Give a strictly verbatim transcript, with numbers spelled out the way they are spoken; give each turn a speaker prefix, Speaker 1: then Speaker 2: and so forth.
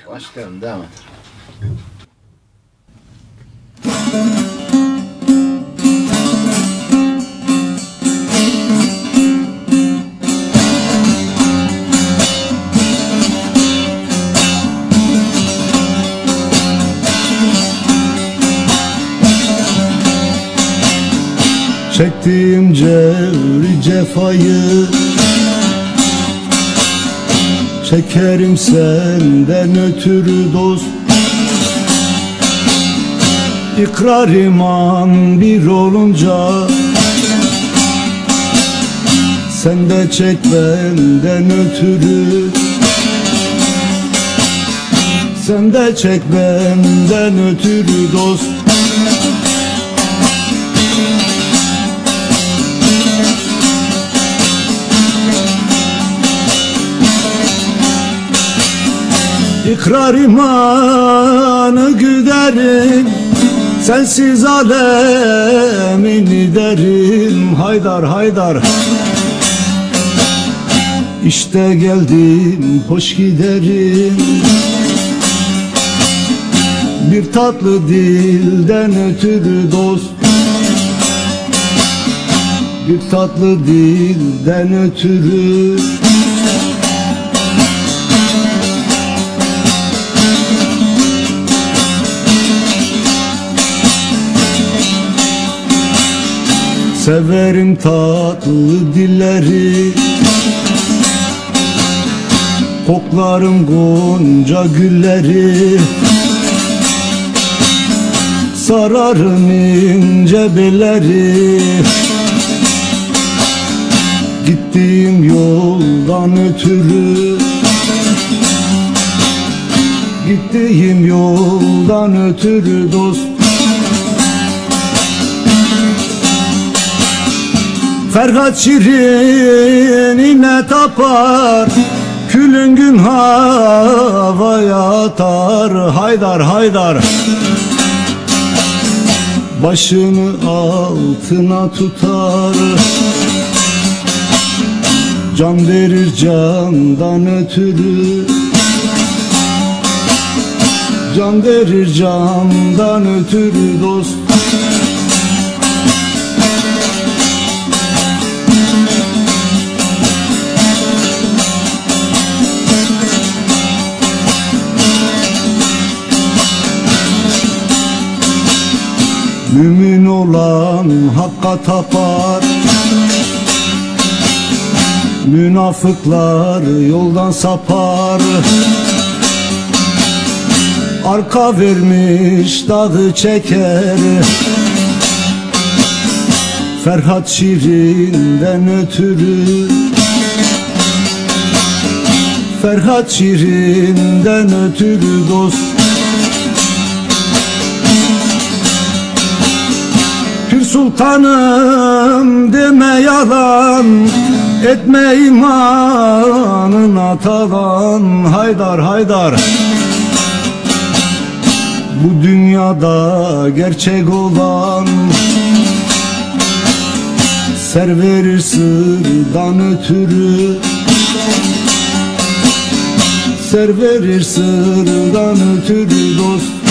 Speaker 1: Başlayalım, devam et.
Speaker 2: Çektiğim cevri cefayı çekerim senden ötürü dost. İkrar iman bir olunca sen de çek benden ötürü. Sen de çek benden ötürü dost. İkrar imanı güderim, sensiz alemini derim. Haydar haydar, İşte geldim hoş giderim. Bir tatlı dilden ötürü dost. Bir tatlı dilden ötürü. Severim tatlı dilleri, koklarım gonca gülleri. Sararım ince belleri, gittiğim yoldan ötürü. Gittiğim yoldan ötürü dost. Ferhat şirinine tapar, külün gün havaya atar. Haydar haydar, başını altına tutar. Can verir candan ötürü. Can verir candan ötürü dost. Mümin olan hakka tapar, münafıklar yoldan sapar. Arka vermiş dağı çeker, Ferhat şirinden ötürü. Ferhat şirinden ötürü dost. Sultanım deme yalan, etme imanına talan. Haydar haydar, bu dünyada gerçek olan ser verir sırdan ötürü. Ser verir sırdan ötürü dost.